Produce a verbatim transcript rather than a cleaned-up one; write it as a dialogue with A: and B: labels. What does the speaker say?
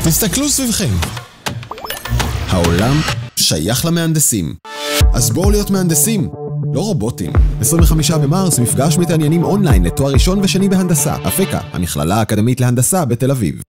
A: תסתכלו סביבכם. העולם שייך למהנדסים. אז בואו להיות מהנדסים, לא רובוטים. עשרים וחמישה במרס, מפגש מתעניינים אונליין לתואר ראשון ושני בהנדסה. אפקה, המכללה האקדמית להנדסה בתל אביב.